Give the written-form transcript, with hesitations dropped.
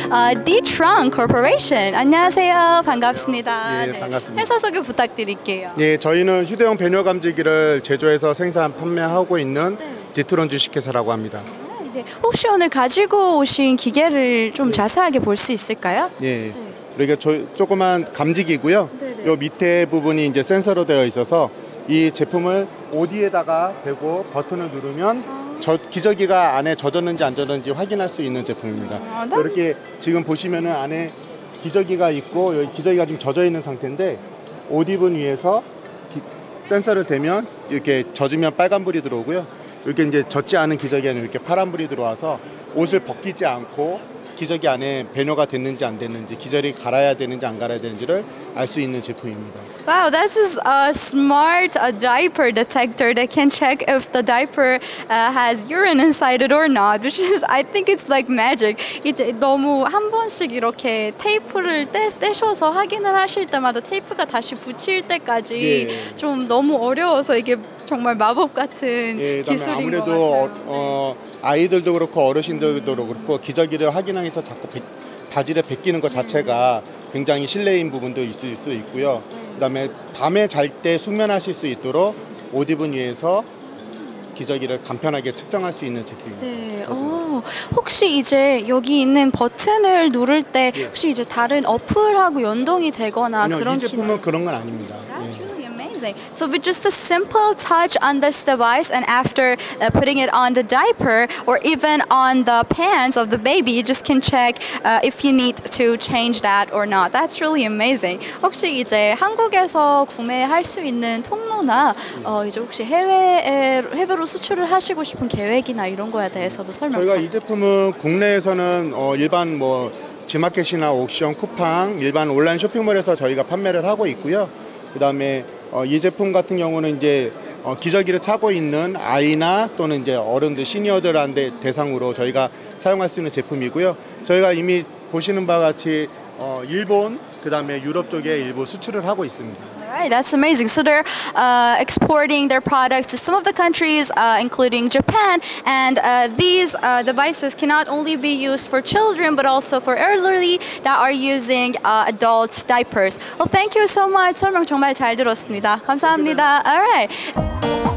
D-Trunk Corporation. 안녕하세요. 반갑습니다. 예, 반갑습니다. 회사 소개 부탁드릴게요. 예, 저희는 휴대용 배뇨 감지기를 제조해서 생산 판매하고 있는 D-Tron 주식회사라고 합니다. 네. 혹시 오늘 가지고 오신 기계를 좀 자세하게 볼 수 있을까요? 예. 이게 조그만 감지기고요. 요 밑에 부분이 이제 센서로 되어 있어서 이 제품을 OD에다가 대고 버튼을 누르면 기저귀가 안에 젖었는지 안 젖었는지 확인할 수 있는 제품입니다. 이렇게 지금 보시면은 안에 기저귀가 있고 여기 기저귀가 좀 젖어 있는 상태인데 OD분 위에서 센서를 대면 이렇게 젖으면 빨간불이 들어오고요. 이렇게 이제 젖지 않은 기저귀에는 이렇게 파란불이 들어와서 옷을 벗기지 않고 기저귀 안에 배뇨가 됐는지 안 됐는지 기저귀를 갈아야 되는지 안 갈아야 되는지를 알 수 있는 제품입니다. Wow, this is a smart diaper detector that can check if the diaper has urine inside it or not, which is, I think it's like magic. 이제 너무 한 번씩 이렇게 테이프를 떼셔서 확인을 하실 때마다 테이프가 다시 붙일 때까지 좀 너무 어려워서 이게 정말 마법 같은 기술인 아무래도 것 같아요. 아이들도 그렇고 어르신들도 그렇고 기저귀를 확인하면서 자꾸 바지를 벗기는 것 자체가 굉장히 실례인 부분도 있을 수 있고요. 그다음에 밤에 잘 때 숙면하실 수 있도록 OD분 위에서 기저귀를 간편하게 측정할 수 있는 제품입니다. 네. 혹시 이제 여기 있는 버튼을 누를 때 혹시 이제 다른 어플하고 연동이 되거나 아니요, 그런 이 제품은 그런 건 아닙니다. So with just a simple touch on this device and after putting it on the diaper or even on the pants of the baby, you just can check if you need to change that or not. That's really amazing. 혹시 이제 한국에서 구매할 수 있는 통로나 이제 혹시 해외로 수출을 하시고 싶은 계획이나 이런 거에 대해서도 설명. 저희가 이 제품은 국내에서는 일반 지마켓이나 옥션, 쿠팡, 일반 온라인 쇼핑몰에서 저희가 판매를 하고 있고요. 그다음에 이 제품 같은 경우는 이제 기저귀를 차고 있는 아이나 또는 이제 어른들 시니어들한테 대상으로 저희가 사용할 수 있는 제품이고요. 저희가 이미 보시는 바와 같이 일본 그다음에 유럽 쪽에 일부 수출을 하고 있습니다. Alright, that's amazing. So they're exporting their products to some of the countries, including Japan, and these devices can not only be used for children but also for elderly that are using adult diapers. Well, thank you so much. 설명 정말 잘 들었습니다. 감사합니다. Alright.